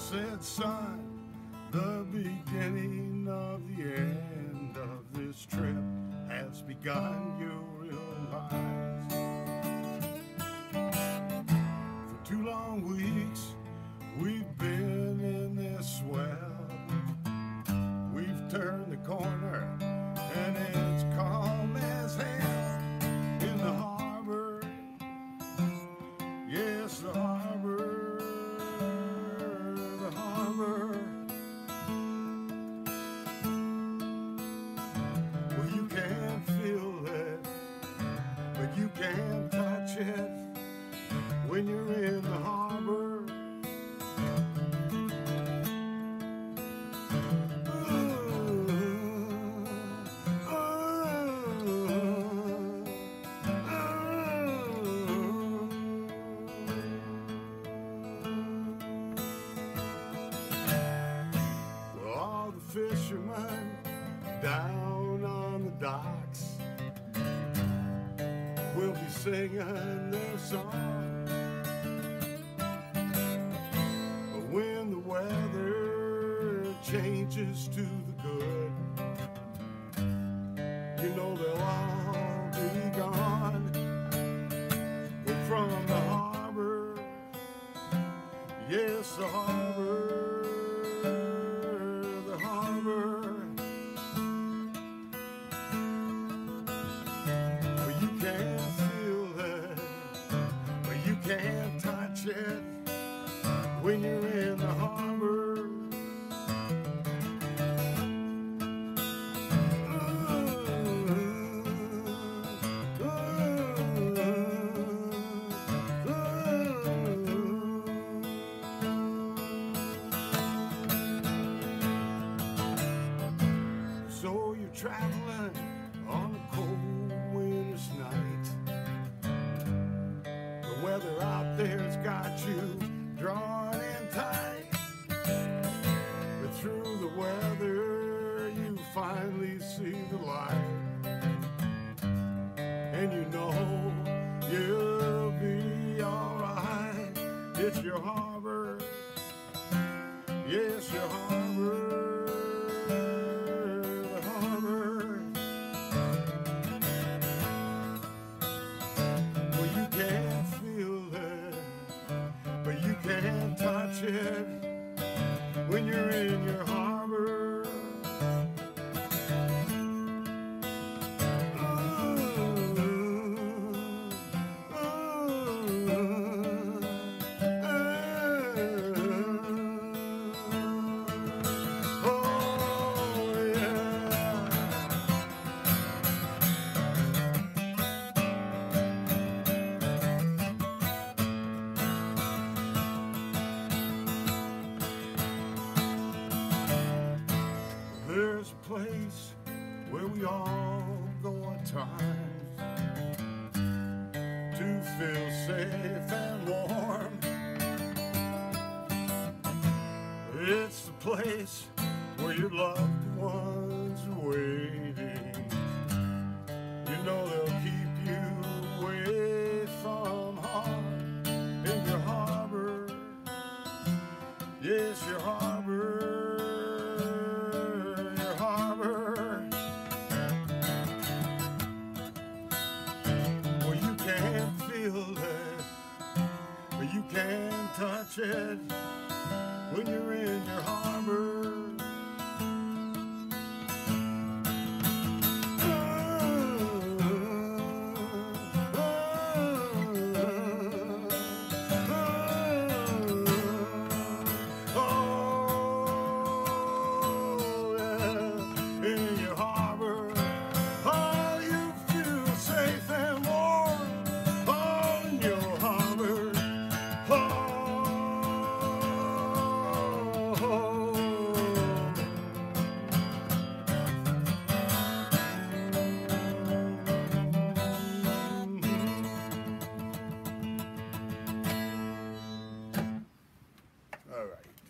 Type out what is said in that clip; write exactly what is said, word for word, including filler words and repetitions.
said, son, the beginning of the end of this trip has begun, you realize. For two long weeks we've been in this swell. We've turned the corner and it's calm as hell in the harbor. Yes, the harbor, the harbor. Well, you can feel it, but you can't touch it when you're in the harbor. Fishermen down on the docks will be singing their song. But when the weather changes to the good, you know they'll all be gone. But from the harbor, yes, the harbor, well, you can't feel it, but you can't touch it when you're in the harbor. So you're traveling on a cold winter's night. The weather out there's got you drawn in tight. But through the weather you finally see the light. And you know you'll be alright. It's your harbor, yes, your harbor. Can't touch it when you're in your harbor. Ooh, ooh, ooh, oh yeah. There's a place where we all go at times to feel safe and warm. It's the place where your loved ones are waiting. You know they'll keep you away from harm in your harbor. Yes, your harbor. But you can't touch it when you're in your harbor. Oh, yeah, in your harbor, oh, you feel safe and warm. All right.